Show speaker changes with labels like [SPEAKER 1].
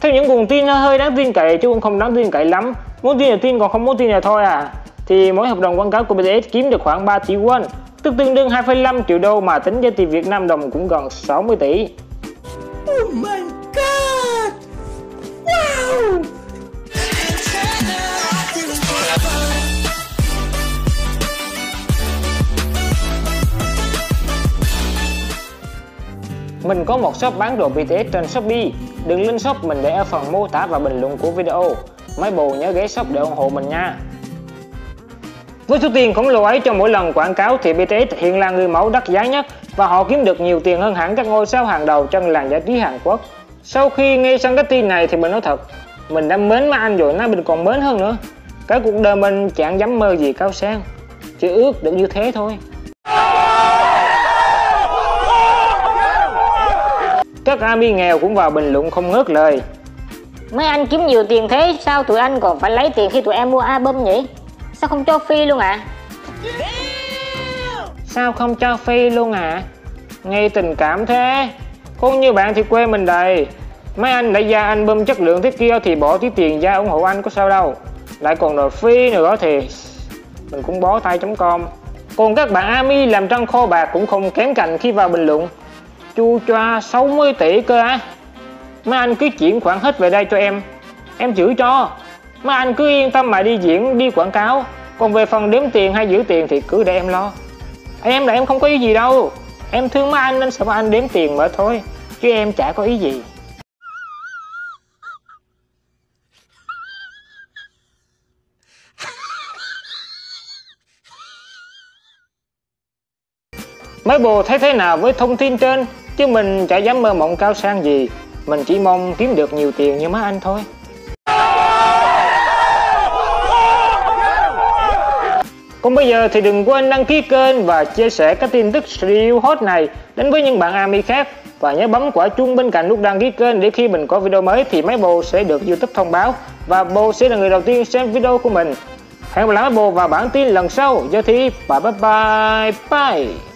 [SPEAKER 1] Theo những nguồn tin hơi đáng tin cậy chứ cũng không đáng tin cậy lắm, muốn tin là tin còn không muốn tin là thôi à, thì mỗi hợp đồng quảng cáo của BTS kiếm được khoảng 3 tỷ won, tức tương đương 2,5 triệu đô mà tính giá tiền Việt Nam đồng cũng gần 60 tỷ.
[SPEAKER 2] Oh my god! Wow!
[SPEAKER 1] Mình có một shop bán đồ BTS trên Shopee, đường link shop mình để ở phần mô tả và bình luận của video. Mấy bồ nhớ ghé shop để ủng hộ mình nha. Với số tiền khổng lồ ấy cho mỗi lần quảng cáo thì BTS hiện là người mẫu đắt giá nhất và họ kiếm được nhiều tiền hơn hẳn các ngôi sao hàng đầu trong làng giải trí Hàn Quốc. Sau khi nghe xong cái tin này thì mình nói thật, mình đã mến mấy anh rồi, mình còn mến hơn nữa. Cái cuộc đời mình chẳng dám mơ gì cao sang, chỉ ước được như thế thôi. Các ARMY nghèo cũng vào bình luận không ngớt lời.
[SPEAKER 3] Mấy anh kiếm nhiều tiền thế, sao tụi anh còn phải lấy tiền khi tụi em mua album nhỉ? Sao không cho free luôn ạ?
[SPEAKER 1] Sao không cho free luôn ạ? Nghe tình cảm thế. Không như bạn thì quê mình đầy. Mấy anh đã ra album chất lượng thế kia thì bỏ tí tiền ra ủng hộ anh có sao đâu. Lại còn đòi free nữa thì mình cũng bó tay.com. Còn các bạn ARMY làm trong kho bạc cũng không kém cạnh khi vào bình luận. Chu choa 60 tỷ cơ á. Mấy anh cứ chuyển khoản hết về đây cho em chửi cho. Mấy anh cứ yên tâm mà đi diễn, đi quảng cáo. Còn về phần đếm tiền hay giữ tiền thì cứ để em lo. Em là em không có ý gì đâu. Em thương mấy anh nên sợ mấy anh đếm tiền mà thôi, chứ em chả có ý gì. Mấy bồ thấy thế nào với thông tin trên? Chứ mình chả dám mơ mộng cao sang gì. Mình chỉ mong kiếm được nhiều tiền như mấy anh thôi. Còn bây giờ thì đừng quên đăng ký kênh và chia sẻ các tin tức review hot này đến với những bạn ARMY khác. Và nhớ bấm quả chuông bên cạnh nút đăng ký kênh để khi mình có video mới thì mấy bồ sẽ được YouTube thông báo. Và bồ sẽ là người đầu tiên xem video của mình. Hẹn gặp lại mấy bồ vào bản tin lần sau. Giờ thì bye bye bye bye.